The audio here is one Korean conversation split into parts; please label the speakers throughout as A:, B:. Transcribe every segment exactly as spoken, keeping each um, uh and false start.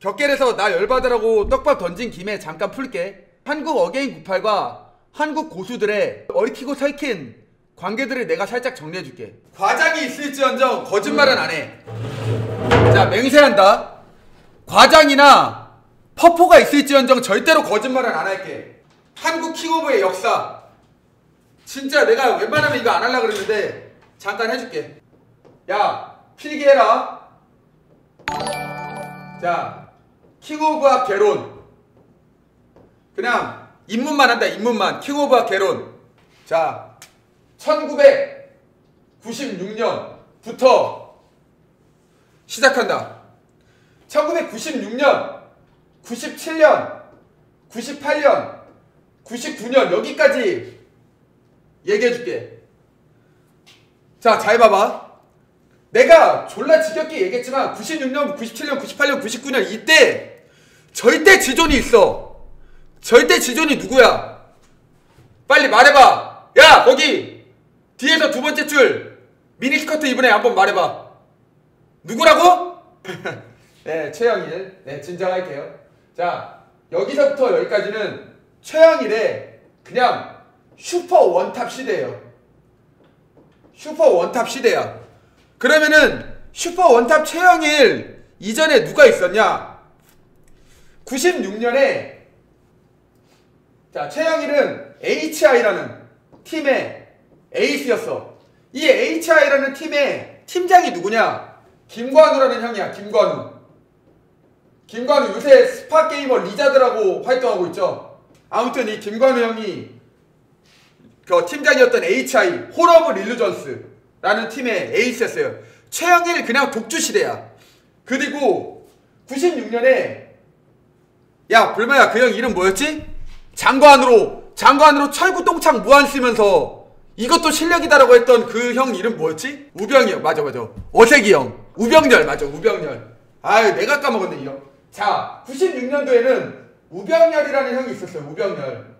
A: 격겔에서 나 열받으라고 떡밥 던진 김에 잠깐 풀게. 한국 어게인 구십팔과 한국 고수들의 얽히고 설킨 관계들을 내가 살짝 정리해줄게. 과장이 있을지언정 거짓말은 안해. 자, 맹세한다. 과장이나 퍼포가 있을지언정 절대로 거짓말은 안할게. 한국 킹오브의 역사 진짜 내가 웬만하면 이거 안 하려고 그랬는데 잠깐 해줄게. 야, 필기해라. 자, 킹오브와 개론. 그냥 입문만 한다. 입문만. 킹오브와 개론. 자, 천구백구십육 년부터 시작한다. 천구백구십육 년, 구십칠 년, 구십팔 년, 구십구 년 여기까지 얘기해줄게. 자, 잘 봐봐. 내가 졸라 지겹게 얘기했지만 구십육 년, 구십칠 년, 구십팔 년, 구십구 년 이때 절대 지존이 있어. 절대 지존이 누구야? 빨리 말해봐. 야, 거기 뒤에서 두 번째 줄 미니스커트 입은 애 한번 말해봐. 누구라고? 네, 최영일. 네, 진정할게요. 자, 여기서부터 여기까지는 최영일의 그냥 슈퍼 원탑 시대예요. 슈퍼 원탑 시대야. 그러면은 슈퍼 원탑 최영일 이전에 누가 있었냐? 구십육 년에 자, 최영일은 에이치아이라는 팀의 에이스였어. 이 에이치아이라는 팀의 팀장이 누구냐? 김관우라는 형이야. 김관우. 김관우 요새 스파게이머 리자드라고 활동하고 있죠. 아무튼 이 김관우 형이 그 팀장이었던 에이치아이 홀 오브 릴루전스라는 팀의 에이스였어요. 최영일 그냥 독주 시대야. 그리고 구십육 년에 야, 불마야, 그 형 이름 뭐였지? 장관으로 장관으로 철구똥창 무한 쓰면서 이것도 실력이다라고 했던 그 형 이름 뭐였지? 우병이 형. 맞아 맞아. 어색이 형. 우병렬. 맞아, 우병렬. 아유, 내가 까먹었네 이 형. 자, 구십육 년도에는 우병렬이라는 형이 있었어요. 우병렬.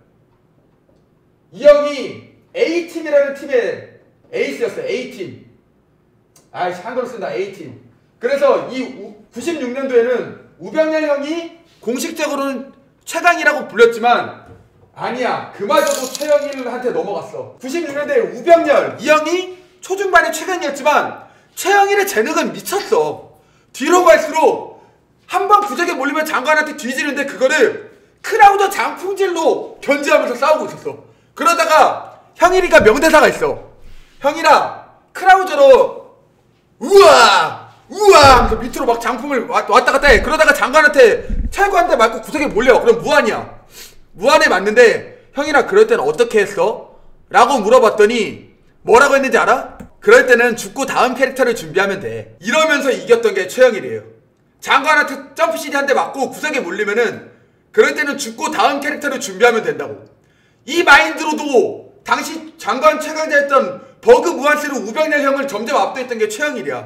A: 이 형이 A팀이라는 팀의 에이스였어요. A팀. 아이씨, 한글로 쓴다. A팀. 그래서 이 구십육 년도에는 우병렬 형이 공식적으로는 최강이라고 불렸지만 아니야, 그마저도 최영일한테 넘어갔어. 구십육 년도에 우병렬 이 형이 초중반에 최강이었지만 최영일의 재능은 미쳤어. 뒤로 갈수록 한번 구석에 몰리면 장관한테 뒤지는데 그거를 크라우더 장풍질로 견제하면서 싸우고 있었어. 그러다가 형일이가 명대사가 있어. 형이라 크라우저로 우와 우와 하면서 밑으로 막 장풍을 왔다 갔다 해. 그러다가 장관한테 철구한테 맞고 구석에 몰려. 그럼 무한이야. 무한에 맞는데 형이랑 그럴 때는 어떻게 했어? 라고 물어봤더니 뭐라고 했는지 알아? 그럴 때는 죽고 다음 캐릭터를 준비하면 돼. 이러면서 이겼던 게 최영일이에요. 장관한테 점프시디 한 대 맞고 구석에 몰리면은 그럴 때는 죽고 다음 캐릭터를 준비하면 된다고. 이 마인드로도 당시 장관 최강자였던 버그 무한스루 우병렬 형을 점점 압도했던 게 최영일이야.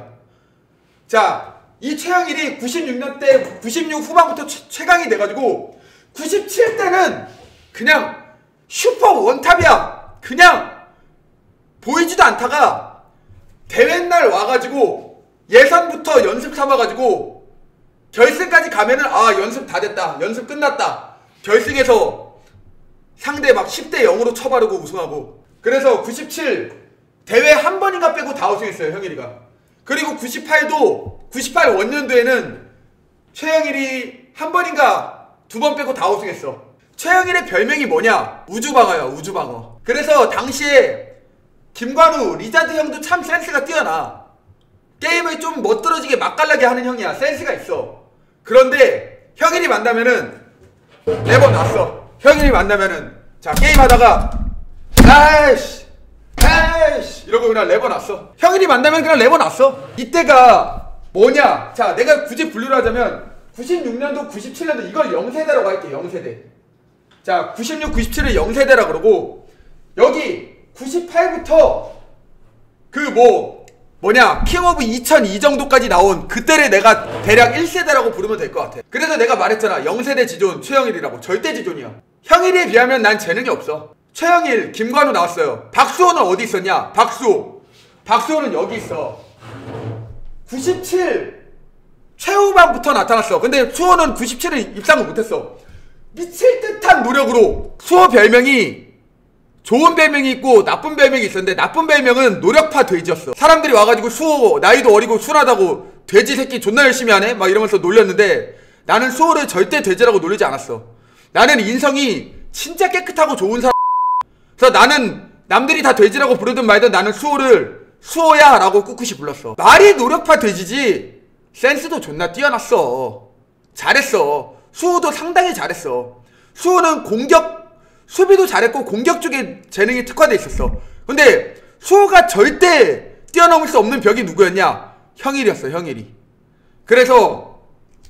A: 자, 이 최영일이 구십육 년 때 구십육 후반부터 최, 최강이 돼가지고 구십칠 때는 그냥 슈퍼 원탑이야. 그냥 보이지도 않다가 대회날 와가지고 예선부터 연습 삼아가지고 결승까지 가면은 아, 연습 다 됐다. 연습 끝났다. 결승에서 상대 막 십 대 영으로 쳐바르고 우승하고. 그래서 구십칠 대회 한 번인가 빼고 다 우승했어요, 형일이가. 그리고 구십팔도 구십팔 원년도에는 최영일이 한 번인가 두 번 빼고 다 우승했어. 최영일의 별명이 뭐냐? 우주방어야, 우주방어. 그래서 당시에 김관우, 리자드 형도 참 센스가 뛰어나. 게임을 좀 멋들어지게 맛깔나게 하는 형이야. 센스가 있어. 그런데 형일이 만나면은 레버 났어. 형일이 만나면은 자, 게임하다가 아이씨 아이씨 이러고 그냥 레버 났어. 형일이 만나면 그냥 레버 났어. 이때가 뭐냐? 자, 내가 굳이 분류를 하자면 구십육 년도, 구십칠 년도 이걸 영세대라고 할게. 영세대. 자, 구십육, 구십칠을 영세대라 그러고 여기 구십팔부터 그 뭐 뭐냐 킹 오브 이천이 정도까지 나온 그때를 내가 대략 일 세대라고 부르면 될 것 같아. 그래서 내가 말했잖아. 영세대 지존 최영일이라고. 절대 지존이야. 형일에 비하면 난 재능이 없어. 최영일, 김관우 나왔어요. 박수호는 어디 있었냐? 박수호. 박수호는 여기 있어. 구십칠 최후반 후반부터 나타났어. 근데 수호는 구십칠을 입상을 못했어. 미칠 듯한 노력으로. 수호 별명이 좋은 별명이 있고 나쁜 별명이 있었는데, 나쁜 별명은 노력파 돼지였어. 사람들이 와가지고 수호 나이도 어리고 순하다고 돼지 새끼 존나 열심히 하네? 막 이러면서 놀렸는데, 나는 수호를 절대 돼지라고 놀리지 않았어. 나는 인성이 진짜 깨끗하고 좋은 사람. 그래서 나는 남들이 다 돼지라고 부르든 말든 나는 수호를 수호야 라고 꿋꿋이 불렀어. 말이 노력파 돼지지 센스도 존나 뛰어났어. 잘했어. 수호도 상당히 잘했어. 수호는 공격, 수비도 잘했고 공격 쪽에 재능이 특화돼 있었어. 근데 수호가 절대 뛰어넘을 수 없는 벽이 누구였냐? 형일이었어. 형일이. 그래서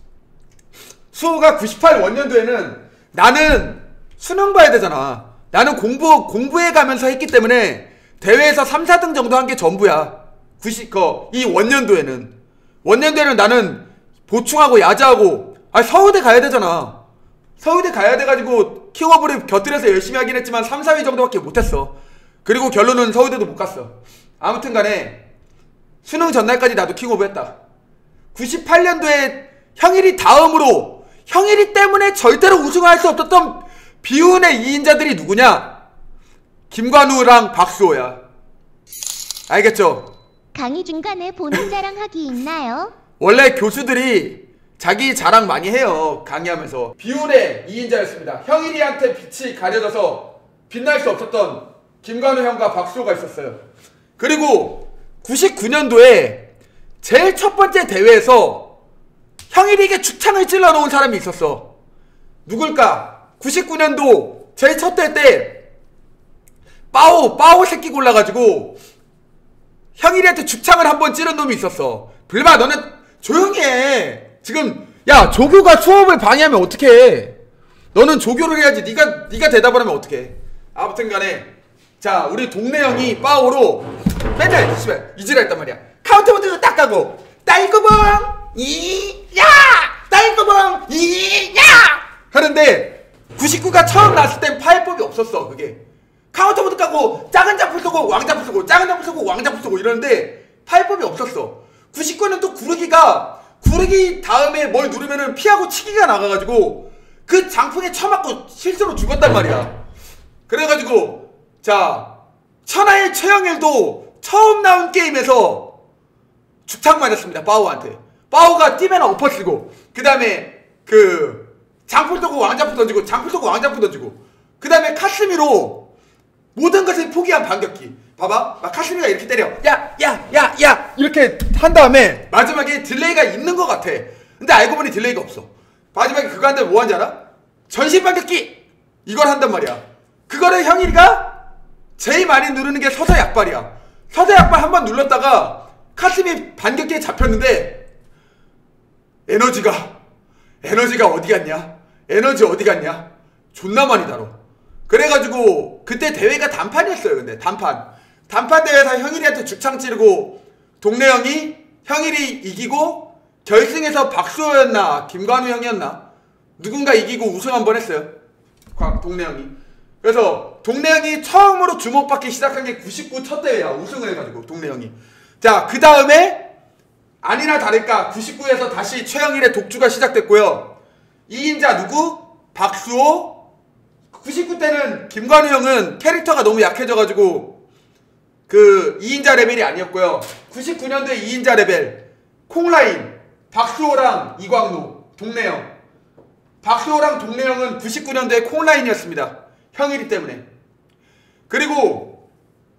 A: 수호가 구십팔 원년도에는 나는 수능 봐야 되잖아. 나는 공부, 공부해 가면서 했기 때문에 대회에서 삼, 사 등 정도 한 게 전부야. 구십, 거, 이 원년도에는. 원년도에는 나는 보충하고 야자하고, 아, 서울대 가야 되잖아. 서울대 가야 돼가지고 킹오브를 곁들여서 열심히 하긴 했지만 삼, 사 위 정도밖에 못했어. 그리고 결론은 서울대도 못 갔어. 아무튼 간에 수능 전날까지 나도 킹오브 했다. 구십팔 년도에 형일이 다음으로, 형일이 때문에 절대로 우승할 수 없었던 비운의 이인자들이 누구냐? 김관우랑 박수호야. 알겠죠?
B: 강의 중간에 본인 자랑하기 있나요?
A: 원래 교수들이 자기 자랑 많이 해요. 강의하면서. 비운의 이인자였습니다. 형일이한테 빛이 가려져서 빛날 수 없었던 김관우 형과 박수호가 있었어요. 그리고 구십구 년도에 제일 첫 번째 대회에서 형일이에게 죽창을 찔러 놓은 사람이 있었어. 누굴까? 구십구 년도 제일 첫 대회 때 빠오, 빠오 새끼 골라가지고 형일이한테 죽창을 한번 찌른 놈이 있었어. 불마, 너는 조용히 해. 지금 야, 조교가 수업을 방해하면 어떡해. 너는 조교를 해야지. 네가 네가 대답을 하면 어떡해. 아무튼 간에 자, 우리 동네 형이 빠오로 맨날 씨발 이지랄 했단 말이야. 카운터보드 딱 가고 딸구멍 이야 딸구멍 이야 하는데, 구십구가 처음 나왔을 땐 파해법이 없었어. 그게 카운터보드 까고 작은 잡풀 쏘고 왕잡풀 쏘고 작은 잡풀 쏘고 왕잡풀 쏘고 이러는데 파해법이 없었어. 구십구는 또 구르기가, 구르기 다음에 뭘 누르면은 피하고 치기가 나가가지고 그 장풍에 쳐맞고 실수로 죽었단 말이야. 그래가지고 자, 천하의 최영일도 처음 나온 게임에서 죽창 맞았습니다. 빠오한테. 빠오가 뛰면 엎어 쓰고, 그 다음에 그 장풀 쏘고 왕잡풀 던지고 장풀 쏘고 왕잡풀 던지고, 그 다음에 카스미로 모든 것을 포기한 반격기. 봐봐, 막 카스미가 이렇게 때려. 야, 야, 야, 야 이렇게 한 다음에 마지막에 딜레이가 있는 것 같아. 근데 알고 보니 딜레이가 없어. 마지막에 그거 한 다음에 뭐 한지 알아? 전신 반격기! 이걸 한단 말이야. 그거를 형일이가 제일 많이 누르는 게 서서 약발이야. 서서 약발 한 번 눌렀다가 카스미 반격기에 잡혔는데 에너지가 에너지가 어디 갔냐? 에너지 어디 갔냐? 존나 많이 다뤄. 그래가지고 그때 대회가 단판이었어요. 근데 단판 단판 대회에서 형일이한테 죽창 찌르고 동네 형이 형일이 이기고 결승에서 박수호였나 김관우 형이었나 누군가 이기고 우승 한번 했어요. 동네 형이. 그래서 동네 형이 처음으로 주목받기 시작한 게 구십구 첫 대회야. 우승을 해가지고 동네 형이. 자, 그 다음에 아니나 다를까 구십구에서 다시 최영일의 독주가 시작됐고요. 이인자 누구? 박수호. 구십구 때는 김관우 형은 캐릭터가 너무 약해져가지고 그 이인자 레벨이 아니었고요. 구십구 년도에 이인자 레벨 콩라인 박수호랑 이광루 동네 형. 박수호랑 동네 형은 구십구 년도에 콩라인이었습니다. 형일이 때문에. 그리고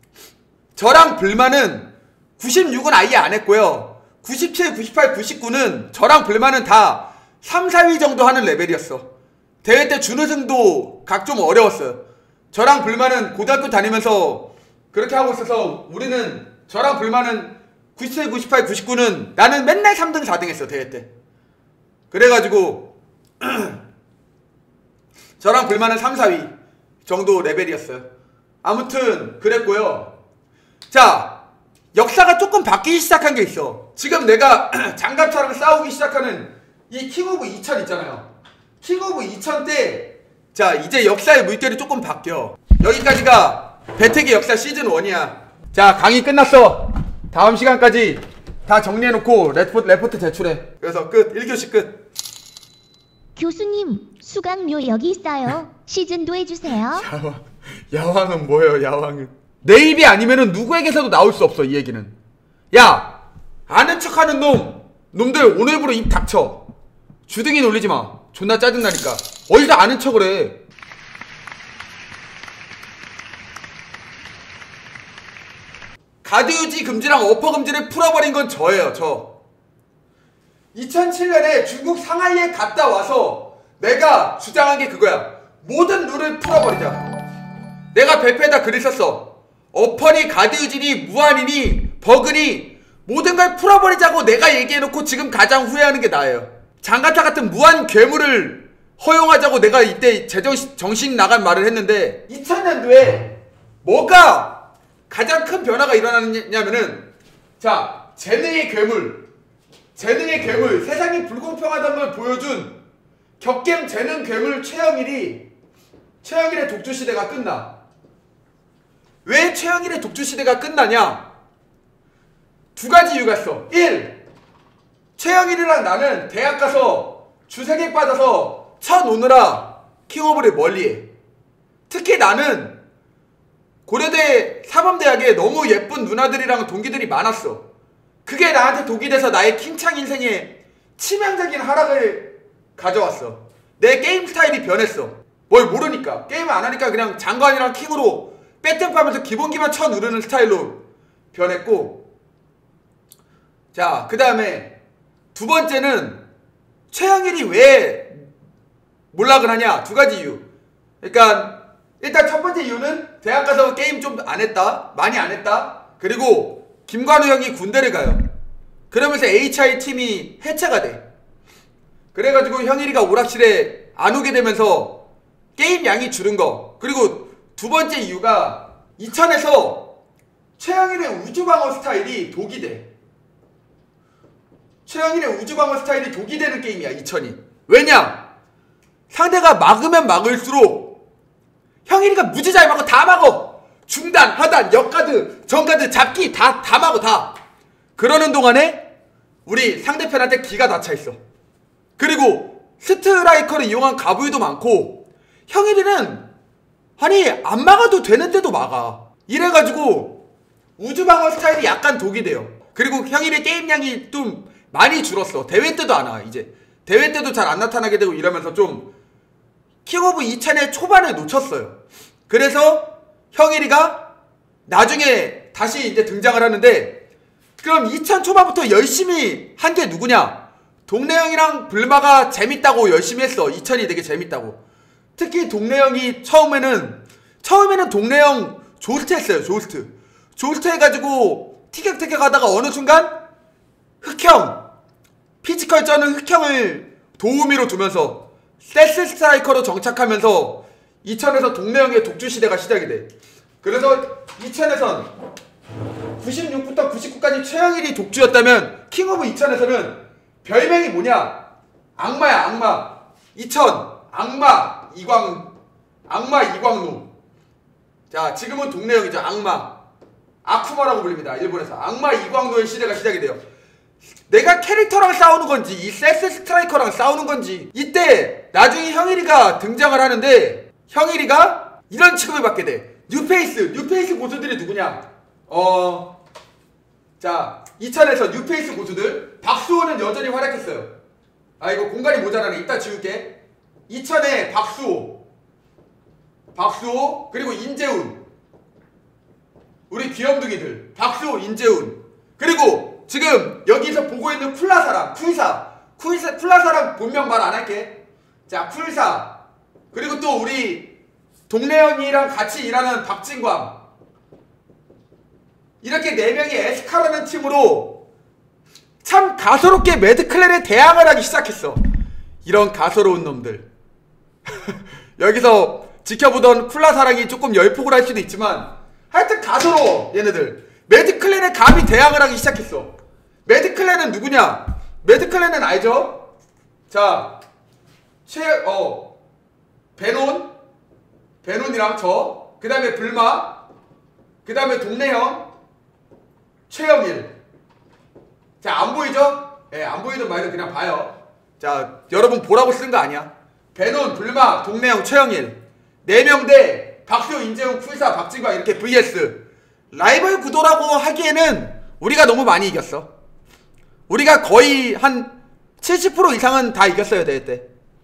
A: 저랑 불만은 구십육은 아예 안 했고요. 구십칠, 구십팔, 구십구는 저랑 불만은 다 삼, 사 위 정도 하는 레벨이었어. 대회 때 준우승도 각 좀 어려웠어요. 저랑 불만은 고등학교 다니면서 그렇게 하고 있어서 우리는 저랑 불만은 구십칠, 구십팔, 구십구는 나는 맨날 삼 등, 사 등 했어. 대회 때. 그래가지고 저랑 불만은 삼, 사 위 정도 레벨이었어요. 아무튼 그랬고요. 자, 역사가 조금 바뀌기 시작한 게 있어. 지금 내가 장갑차랑 싸우기 시작하는 이 킹오브 이천 있잖아요. 킹오브 이천 때 자, 이제 역사의 물결이 조금 바뀌어. 여기까지가 배택의 역사 시즌 일이야. 자, 강의 끝났어. 다음 시간까지 다 정리해놓고 레포, 레포트 제출해. 그래서 끝. 일 교시 끝.
B: 교수님, 수강료 여기 있어요. 시즌도 해주세요.
A: 야왕, 야왕은 뭐예요? 야왕은 내 입이 아니면은 누구에게서도 나올 수 없어. 이 얘기는. 야, 아는 척하는 놈 놈들 오늘부로 입 닥쳐. 주둥이 놀리지마. 존나 짜증나니까. 어디서 아는 척을 해. 가드 유지 금지랑 어퍼 금지를 풀어버린 건 저예요. 저 이천칠 년에 중국 상하이에 갔다 와서 내가 주장한 게 그거야. 모든 룰을 풀어버리자. 내가 발표에다 글을 썼어. 어퍼니 가드 유지니 무한이니 버그니 모든 걸 풀어버리자고 내가 얘기해놓고 지금 가장 후회하는 게 나예요. 장가타 같은 무한 괴물을 허용하자고 내가 이때 제정신 정신 나간 말을 했는데 이천 년도에 뭐가 가장 큰 변화가 일어나냐면은 자, 재능의 괴물 재능의 괴물 세상이 불공평하다는 걸 보여준 격겜 재능 괴물 최영일이 최영일의 독주시대가 끝나. 왜 최영일의 독주시대가 끝나냐? 두 가지 이유가 있어. 일. 최영일이랑 나는 대학 가서 주세계 받아서 쳐노느라 킹오브를 멀리해. 특히 나는 고려대 사범대학에 너무 예쁜 누나들이랑 동기들이 많았어. 그게 나한테 독이 돼서 나의 킹창 인생에 치명적인 하락을 가져왔어. 내 게임 스타일이 변했어. 뭘 모르니까. 게임 안 하니까 그냥 장관이랑 킹으로 빼뜸파면서 기본기만 쳐 누르는 스타일로 변했고, 자, 그 다음에 두 번째는 최영일이 왜 몰락을 하냐? 두 가지 이유. 그러니까 일단 첫 번째 이유는 대학 가서 게임 좀 안 했다. 많이 안 했다. 그리고 김관우 형이 군대를 가요. 그러면서 에이치아이 팀이 해체가 돼. 그래가지고 형일이가 오락실에 안 오게 되면서 게임 양이 줄은 거. 그리고 두 번째 이유가 이천에서 최영일의 우주방어 스타일이 독이 돼. 최영일의 우주방어 스타일이 독이 되는 게임이야, 이천이. 왜냐? 상대가 막으면 막을수록 형일이가 무지 잘 막어. 다 막어. 중단, 하단, 역가드, 정가드, 잡기 다, 다 막어. 다. 그러는 동안에 우리 상대편한테 기가 다 차있어. 그리고 스트라이커를 이용한 가부유도 많고 형일이는 아니 안 막아도 되는데도 막아. 이래가지고 우주방어 스타일이 약간 독이 돼요. 그리고 형일의 게임량이 좀 많이 줄었어. 대회 때도 안 와. 이제 대회 때도 잘 안 나타나게 되고 이러면서 좀 킹오브 이천의 초반을 놓쳤어요. 그래서 형일이가 나중에 다시 이제 등장을 하는데, 그럼 이천 초반부터 열심히 한 게 누구냐? 동래형이랑 불마가 재밌다고 열심히 했어. 이천이 되게 재밌다고. 특히 동래형이 처음에는 처음에는 동래형 조스트 했어요. 조스트 조스트 해가지고 티격태격 하다가 어느 순간 흑형 피지컬 쩌는 흑형을 도우미로 두면서 세스 스트라이커로 정착하면서 이천에서 동래형의 독주시대가 시작이 돼. 그래서 이천에선 구십육부터 구십구까지 최영일이 독주였다면 킹오브 이천에서는 별명이 뭐냐? 악마야, 악마. 이천 악마 이광 악마 이광루. 자, 지금은 동래형이죠. 악마 아쿠마라고 불립니다. 일본에서 악마 이광루의 시대가 시작이 돼요. 내가 캐릭터랑 싸우는 건지 이 세스 스트라이커랑 싸우는 건지. 이때 나중에 형일이가 등장을 하는데 형일이가 이런 취급을 받게 돼. 뉴페이스 뉴페이스 고수들이 누구냐? 어... 자, 이천에서 뉴페이스 고수들. 박수호는 여전히 활약했어요. 아, 이거 공간이 모자라네. 이따 지울게. 이천에 박수호 박수호 그리고 인재훈. 우리 귀염둥이들 박수호, 인재훈. 그리고 지금 여기서 보고 있는 쿨라사랑 쿨사 쿨사 쿨라사랑 본명 말 안 할게. 자, 쿨사. 그리고 또 우리 동래형이랑 같이 일하는 박진광. 이렇게 네 명이 에스카라는 팀으로 참 가소롭게 매드클랜에 대항을 하기 시작했어. 이런 가소로운 놈들. 여기서 지켜보던 쿨라사랑이 조금 열폭을 할 수도 있지만 하여튼 가소로워 얘네들. 매드클랜에 감히 대항을 하기 시작했어. 매드클랜은 누구냐? 매드클랜은 알죠? 자, 최, 어, 베논, 베논이랑 저, 그 다음에 불마, 그 다음에 동래형, 최영일. 자, 안 보이죠? 예, 안 보이던 말을 그냥 봐요. 자, 여러분 보라고 쓴 거 아니야. 배논, 불막, 동래형, 최영일 네 명 대 박수, 인재훈, 쿨사, 박진광 이렇게 브이에스. 라이벌 구도라고 하기에는 우리가 너무 많이 이겼어. 우리가 거의 한 칠십 퍼센트 이상은 다 이겼어요, 대회 때.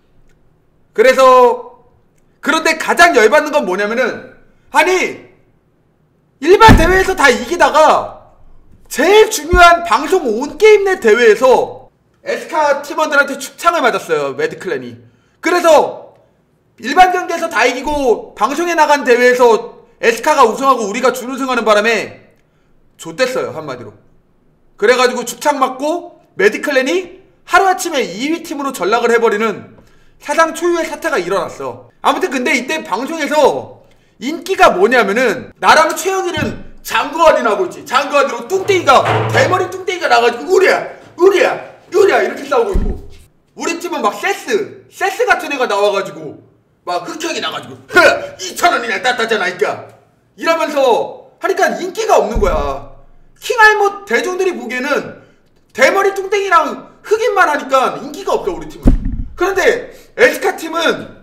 A: 그래서 그런데 가장 열받는 건 뭐냐면은, 아니 일반 대회에서 다 이기다가 제일 중요한 방송 온게임 내 대회에서 에스카 팀원들한테 축창을 맞았어요, 매드클랜이. 그래서 일반 경기에서 다 이기고 방송에 나간 대회에서 에스카가 우승하고 우리가 준우승하는 바람에 좆됐어요, 한마디로. 그래가지고 축창 맞고 매드클랜이 하루아침에 이 위 팀으로 전락을 해버리는 사상 초유의 사태가 일어났어. 아무튼 근데 이때 방송에서 인기가 뭐냐면은, 나랑 최영일은 장거환이 나오고 있지. 장거환으로 뚱땡이가, 대머리 뚱땡이가 나가지고 우리야 우리야 우리야 이렇게 싸우고 있고, 우리 팀은 막 세스 세스 같은 애가 나와가지고 막 흑형이 나가지고 흐 이천 원이나 땄다잖아 이까 이러면서 하니까 인기가 없는 거야. 킹알못 대중들이 보기에는 대머리 뚱땡이랑 흑인만 하니까 인기가 없어, 우리 팀은. 그런데 에스카 팀은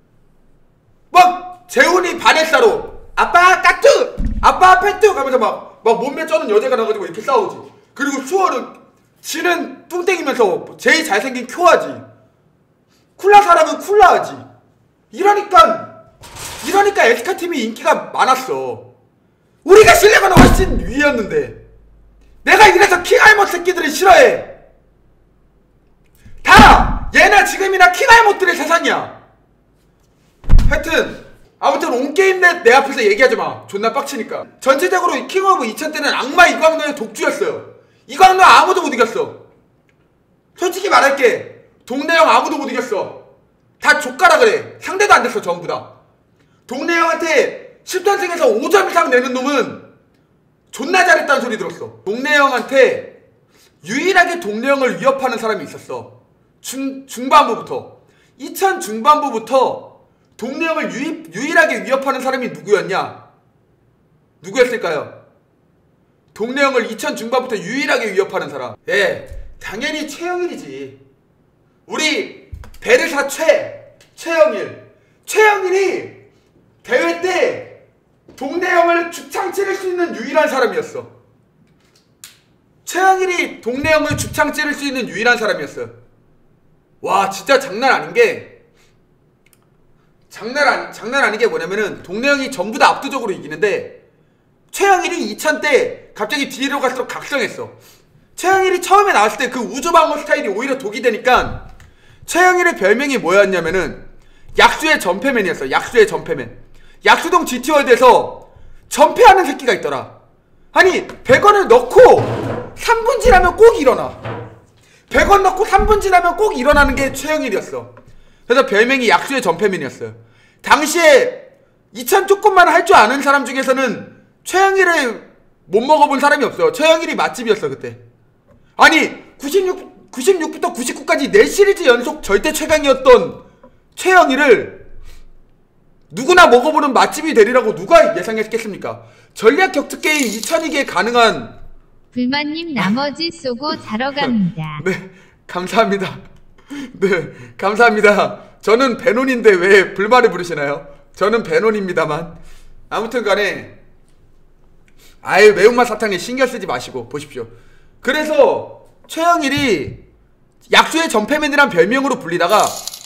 A: 막 재훈이 바네사로 아빠 까뚜 아빠 페뚜 하면서 막, 막 몸매 쩌는 여자가 나가지고 이렇게 싸우지. 그리고 수월은 지는 뚱땡이면서 제일 잘생긴 큐하지. 쿨라 사람은 쿨라하지. 이러니까 이러니까 에스카 팀이 인기가 많았어. 우리가 실력은 훨씬 위였는데 내가 이래서 킹알못 새끼들이 싫어해. 다 얘나 지금이나 킹알못들의 세상이야. 하여튼 아무튼 온게임 내, 내 앞에서 얘기하지마. 존나 빡치니까. 전체적으로 킹오브 이천 때는 악마 이광노의 독주였어요. 이광노 아무도 못 이겼어. 솔직히 말할게, 동래형 아무도 못 이겼어. 다 족가라 그래. 상대도 안 됐어, 전부 다. 동래형한테 십 단승에서 오 점 이상 내는 놈은 존나 잘했다는 소리 들었어. 동래형한테 유일하게 동래형을 위협하는 사람이 있었어. 중, 중반부부터 이천 중반부부터 동래형을 유입, 유일하게 위협하는 사람이 누구였냐? 누구였을까요? 동래형을 이천 중반부터 유일하게 위협하는 사람. 예, 당연히 최영일이지. 우리 베르사 최 최영일. 최영일이 대회 때 동래형을 죽창 찌를 수 있는 유일한 사람이었어. 최영일이 동래형을 죽창 찌를 수 있는 유일한 사람이었어요. 와, 진짜 장난 아닌 게 장난, 아니, 장난 아닌 게 뭐냐면은 동래형이 전부 다 압도적으로 이기는데 최영일이 이천 때 갑자기 뒤로 갈수록 각성했어. 최영일이 처음에 나왔을 때 그 우주방어 스타일이 오히려 독이 되니까 최영일의 별명이 뭐였냐면은 약수의 전패맨이었어. 약수의 전패맨. 약수동 지티월드에서 전패하는 새끼가 있더라. 아니 백 원을 넣고 삼 분 지나면 꼭 일어나. 백 원 넣고 삼 분 지나면 꼭 일어나는 게 최영일이었어. 그래서 별명이 약수의 전패맨이었어요. 당시에 이천 조금만 할 줄 아는 사람 중에서는 최영일을 못 먹어본 사람이 없어요. 최영일이 맛집이었어 그때. 아니 구십육, 구십육부터 구십구까지 네 시리즈 연속 절대 최강이었던 최영일을 누구나 먹어보는 맛집이 되리라고 누가 예상했겠습니까? 전략 격투게임 이천이기에 가능한.
C: 불만님 나머지 쏘고 자러 갑니다.
A: 네, 감사합니다. 네, 감사합니다. 저는 배논인데 왜 불만을 부르시나요? 저는 배논입니다만. 아무튼 간에 아유, 매운맛 사탕에 신경 쓰지 마시고 보십시오. 그래서 최영일이 약수의 전패맨이란 별명으로 불리다가,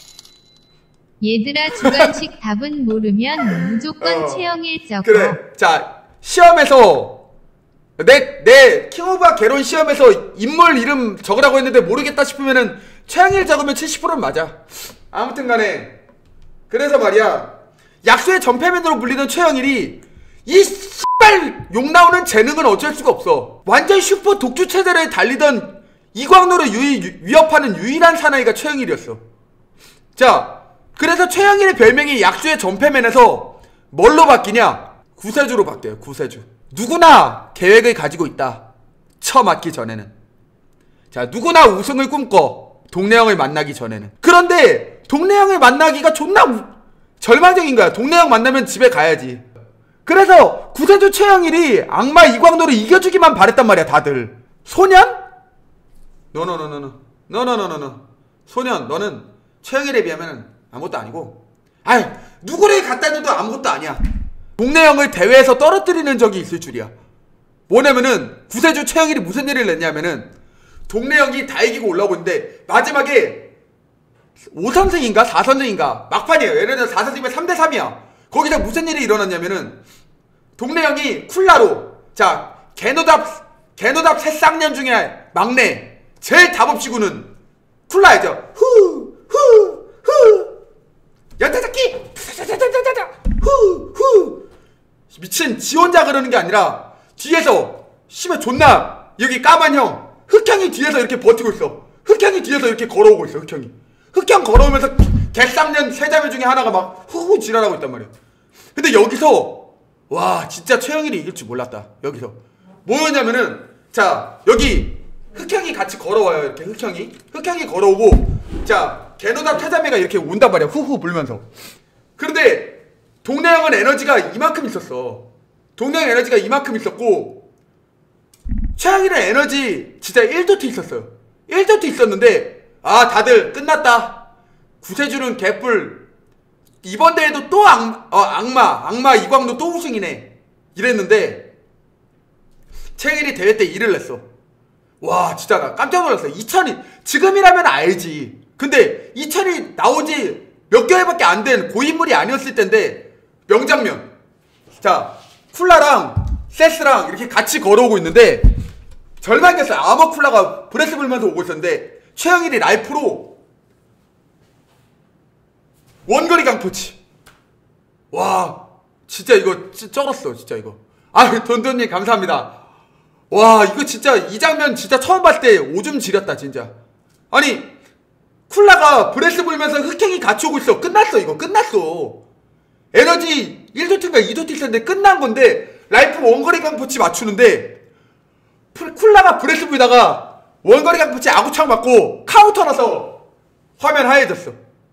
C: 얘들아 주관식 답은 모르면 무조건
A: 어,
C: 최영일 적어.
A: 그래, 자 시험에서 내, 내 킹오브 개론 시험에서 인물 이름 적으라고 했는데 모르겠다 싶으면은 최영일 적으면 칠십 퍼센트는 맞아. 아무튼 간에 그래서 말이야, 약수의 전패맨으로 불리던 최영일이 이 씨발 욕 나오는 재능은 어쩔 수가 없어. 완전 슈퍼 독주 체제를 달리던 이광노를 유이, 위협하는 유일한 사나이가 최영일이었어. 자, 그래서 최영일의 별명이 약수의 전패맨에서 뭘로 바뀌냐? 구세주로 바뀌어요. 구세주. 누구나 계획을 가지고 있다. 처 맞기 전에는. 자, 누구나 우승을 꿈꿔. 동래형을 만나기 전에는. 그런데 동래형을 만나기가 존나 우, 절망적인 거야. 동래형 만나면 집에 가야지. 그래서 구세주 최영일이 악마 이광노를 이겨주기만 바랬단 말이야, 다들. 소년? 너너너너너 너너너너너 소년 너는 최영일에 비하면 아무것도 아니고 아이 누구를 갖다 줘도 아무것도 아니야. 동네 형을 대회에서 떨어뜨리는 적이 있을 줄이야. 뭐냐면은 구세주 최영일이 무슨 일을 냈냐면은 동네 형이 다 이기고 올라오고 있는데 마지막에 오 선승인가 사 선승인가 막판이에요. 예를 들어 사 선승이면 삼 대 삼이야 거기서 무슨 일이 일어났냐면은 동네 형이 쿨라로 자 개노답 개노답 새 쌍년 중에 막내 제일 답 없이 구는 쿨라이죠. 후후후 연타잡기 후후 미친 지 혼자 그러는 게 아니라 뒤에서 씨발 존나 여기 까만 형 흑형이 뒤에서 이렇게 버티고 있어. 흑형이 뒤에서 이렇게 걸어오고 있어. 흑형이 흑형 걸어오면서 개쌍년 세자매 중에 하나가 막 후후 지랄하고 있단 말이야. 근데 여기서 와 진짜 최영일이 이길 줄 몰랐다. 여기서 뭐였냐면은 자 여기 흑형이 같이 걸어와요. 이렇게 흑형이 흑형이 걸어오고 자 개노답 태자매가 이렇게 온단 말이야. 후후 불면서. 그런데 동네 형은 에너지가 이만큼 있었어. 동네 형 에너지가 이만큼 있었고 최영일은 에너지 진짜 일 도트 있었어요. 일 도트 있었는데 아 다들 끝났다. 구세주는 개뿔. 이번 대회도 또 악, 어, 악마 악마 이광도 또 우승이네 이랬는데 최영일이 대회 때 일을 냈어. 와 진짜 나 깜짝 놀랐어. 이천이 지금이라면 알지. 근데 이천이 나오지 몇 개월밖에 안 된 고인물이 아니었을 텐데 명장면. 자 쿨라랑 세스랑 이렇게 같이 걸어오고 있는데 절망했어요. 아머 쿨라가 브레스 불면서 오고 있었는데 최영일이 라이프로 원거리 강포치. 와 진짜 이거 쩔었어 진짜 이거. 아 돈돈님 감사합니다. 와 이거 진짜 이 장면 진짜 처음 봤을 때 오줌 지렸다 진짜. 아니 쿨라가 브레스 불면서 흑행이 같이 오고 있어. 끝났어 이거 끝났어. 에너지 일 도트인가 이 도트 있었는데 끝난 건데 라이프 원거리 강포치 맞추는데 쿨라가 브레스 불다가 원거리 강포치 아구창 맞고 카운터 나서 화면 하얘졌어.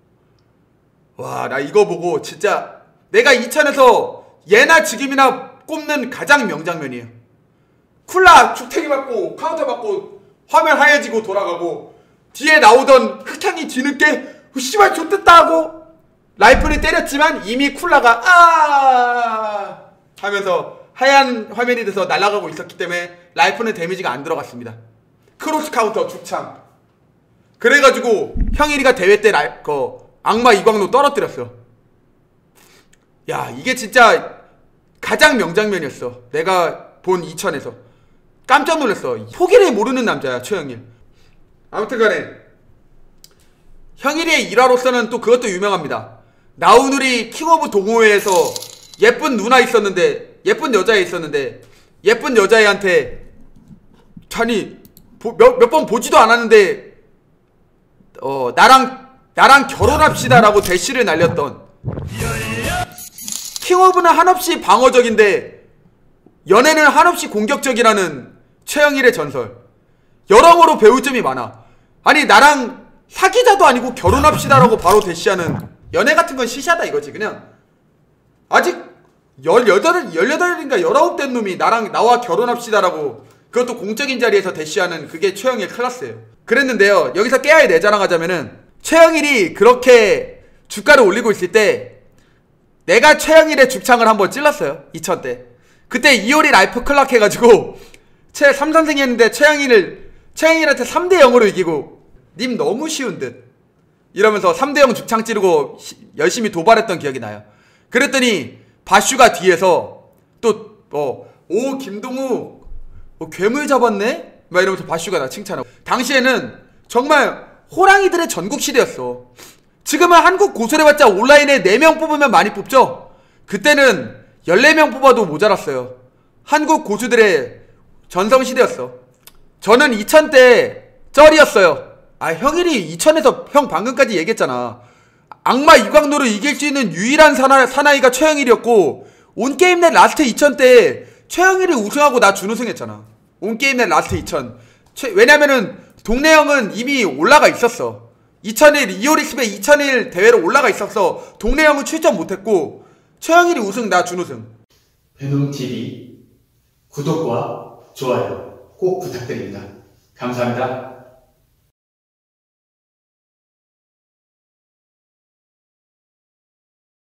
A: 와 나 이거 보고 진짜 내가 이천에서 예나 지금이나 꼽는 가장 명장면이에요. 쿨라 죽탱이 맞고 카운터 맞고 화면 하얘지고 돌아가고 뒤에 나오던 흑향이 뒤늦게 씨발 좋댔다 하고 라이프를 때렸지만 이미 쿨라가 아 하면서 하얀 화면이 돼서 날아가고 있었기 때문에 라이프는 데미지가 안 들어갔습니다. 크로스 카운터 죽창. 그래가지고 형일이가 대회 때 라, 그 악마 이광로 떨어뜨렸어. 야 이게 진짜 가장 명장면이었어. 내가 본 이천에서 깜짝 놀랐어. 포기를 모르는 남자야 최영일. 아무튼간에 형일이의 일화로서는 또 그것도 유명합니다. 나우누리 킹오브 동호회에서 예쁜 누나 있었는데 예쁜 여자애 있었는데 예쁜 여자애한테 아니 몇 번 보지도 않았는데 어 나랑 나랑 결혼합시다 라고 대시를 날렸던. 킹오브는 한없이 방어적인데 연애는 한없이 공격적이라는 최영일의 전설. 여러모로 배울 점이 많아. 아니 나랑 사귀자도 아니고 결혼합시다 라고 바로 대시하는 연애 같은 건 시시하다 이거지. 그냥 아직 열여덟, 열여덟인가 열아홉 된 놈이 나랑 나와 결혼합시다 라고 그것도 공적인 자리에서 대시하는 그게 최영일 클래스예요. 그랬는데요 여기서 깨알 내자랑하자면은 최영일이 그렇게 주가를 올리고 있을 때 내가 최영일의 죽창을 한번 찔렀어요. 이천 때. 그때 이효리 라이프 클락 해가지고 최 삼 선승이 했는데 최영일을 최영일한테 삼 대 영으로 이기고 님 너무 쉬운 듯 이러면서 삼 대 영 죽창 찌르고 시, 열심히 도발했던 기억이 나요. 그랬더니 바슈가 뒤에서 또 뭐 오 김동욱 뭐 괴물 잡았네? 막 이러면서 바슈가 나 칭찬하고. 당시에는 정말 호랑이들의 전국 시대였어. 지금은 한국 고소해봤자 온라인에 네 명 뽑으면 많이 뽑죠? 그때는 열네 명 뽑아도 모자랐어요. 한국 고수들의 전성시대였어. 저는 이천 때 쩔이었어요. 아 형일이 이천에서 형 방금까지 얘기했잖아. 악마 이광로를 이길 수 있는 유일한 사나, 사나이가 최영일이었고 온게임넷 라스트 이천 때 최영일이 우승하고 나 준우승 했잖아. 온게임넷 라스트 이천. 최, 왜냐면은 동네 형은 이미 올라가 있었어. 이천일 이오리스베 이천일 대회로 올라가 있었어. 동네 형은 출전 못했고 최영일이 우승 나 준우승.
D: 베놈티비 구독과 좋아요 꼭 부탁드립니다. 감사합니다.